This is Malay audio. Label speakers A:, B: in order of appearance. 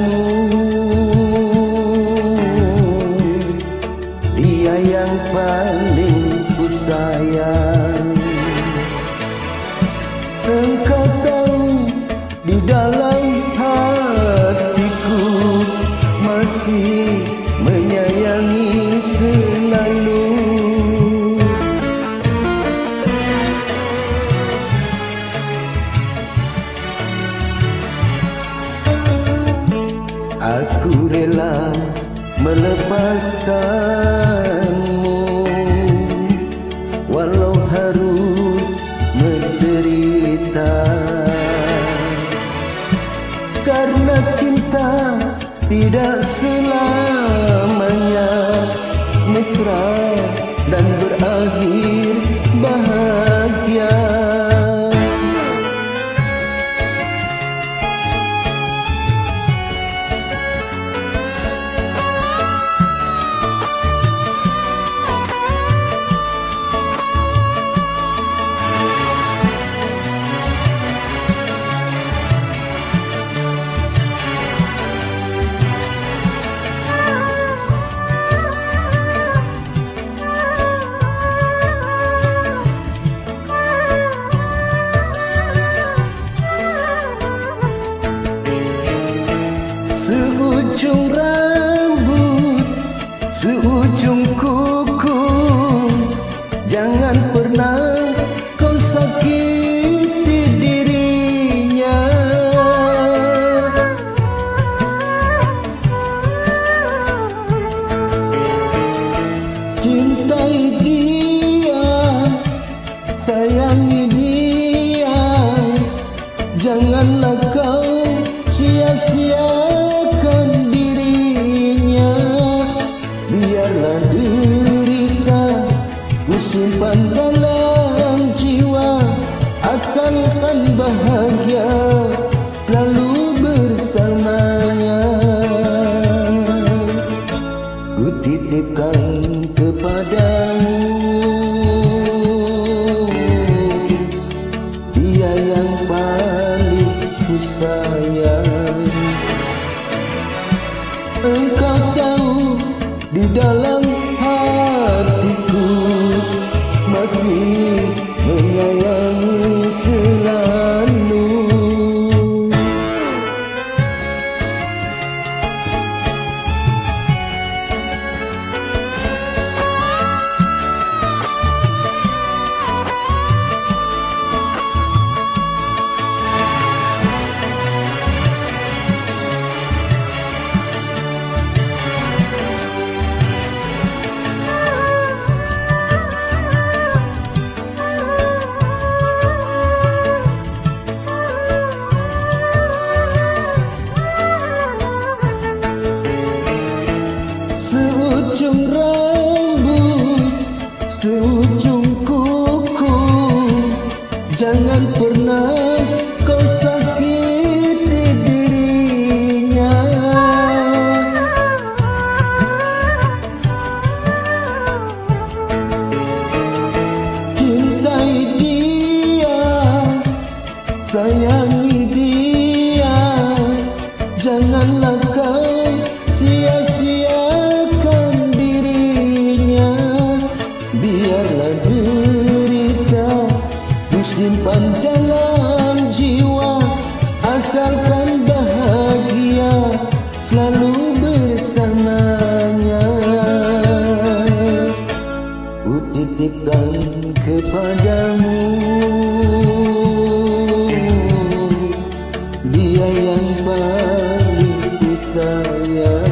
A: kepadamu, dia yang paling ku sayang. Engkau tahu di dalam hatiku masih menyayangi selalu. Aku rela melepaskanmu walau harus menderita, karena cinta tidak selamanya mesra dan berakhir bahagia. Seujung rambut, seujung kuku, jangan pernah kau sakiti dirinya. Cintai dia, sayangi dia, janganlah kau sia-siakan dirinya. Biarlah derita ku simpan dalam jiwa, asalkan bahagia selalu bersamanya. Ku titipkan kepadamu, dia yang paling ku sayang. Engkau tahu di dalam hatiku masih menyayangi selalu. Seujung rambut, seujung kuku, jangan pernah kau sakiti dirinya. Cintai dia, sayangi dia, janganlah kau sia-siakan dirinya. Biarlah derita ku simpan dalam jiwa, asalkan bahagia selalu bersamanya. Ku titipkan kepadamu, dia yang paling ku sayang.